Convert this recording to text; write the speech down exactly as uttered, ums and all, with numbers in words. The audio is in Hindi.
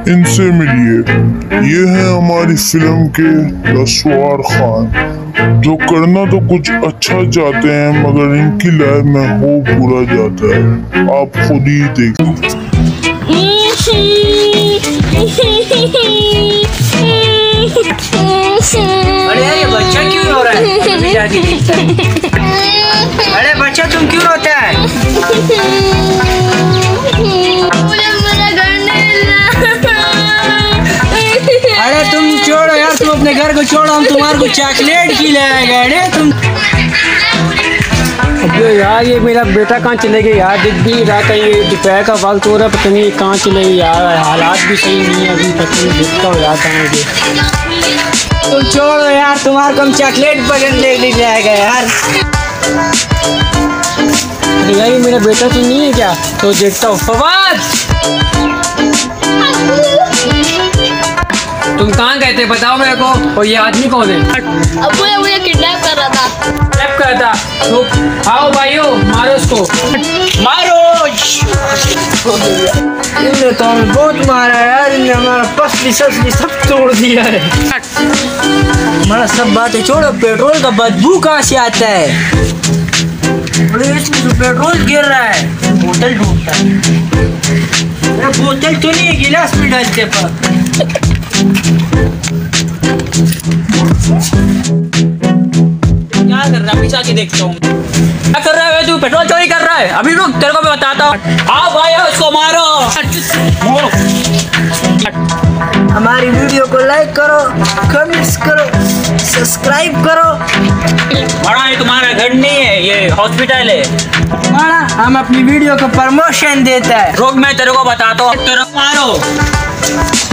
इनसे मिलिए। ये है हमारी फिल्म के रसवार खान, जो करना तो कुछ अच्छा चाहते हैं मगर इनकी लाइफ में हो बुरा जाता है। आप खुद ही देखो। अरे यार, ये बच्चा क्यों रो रहा है? अरे बच्चा, तुम क्यों रोता है? मुझे मेरा घर नहीं मिला। अरे तुम छोड़ो यार, तुम अपने घर को छोड़ो, हम तुम्हारे को चॉकलेट खिलाएगा। अरे तुम अबे यार, ये मेरा बेटा कहाँ चले गए यार? दिख भी नहीं रहा, कहीं दोपहर का वक्त हो रहा है, पता नहीं कहाँ चले गए यार। हालात भी सही नहीं है अभी, पता नहीं देखता हो यार कहाँ गए। तुम छोड़ो यार, तुम्हारे को हम चॉकलेट पसंद ले जाएगा यार। अरे यार, ये मेरा बेटा तो नहीं है क्या? तो देखता हूँ। फवाद, तुम कहाँ गए थे बताओ मेरे को, और ये आदमी कौन है? अबू ने मुझे किडनैप कर रहा था। किडनैप कर रहा था? तो आओ भाइयों, मारो उसको, मारो। इन्होंने तो हमें बहुत मारा यार, इन्होंने हमारा पसली ससली सब तोड़ दिया है। हमारा सब बातें छोड़ो, पेट्रोल का बदबू कहाँ से आता है? अरे इसमें तो पेट्रोल गिर रहा है, बोतल ढूंढता है। अरे बोतल तो नहीं है, गिलास में डालते पर। क्या कर रहा है? पीछे आके देखता हूँ। क्या कर रहा है तू? पेट्रोल चोरी कर रहा है? अभी रुक, तेरे को मैं बताता हूँ। आओ भाई, उसको मारो। हमारी वीडियो को लाइक करो, कमेंट्स करो, सब्सक्राइब करो। बड़ा, ये तुम्हारा घर नहीं है, ये हॉस्पिटल है। बड़ा, हम अपनी वीडियो को प्रमोशन देता है। रुक, मैं तेरे को बताता हूँ। तेरे को मारो।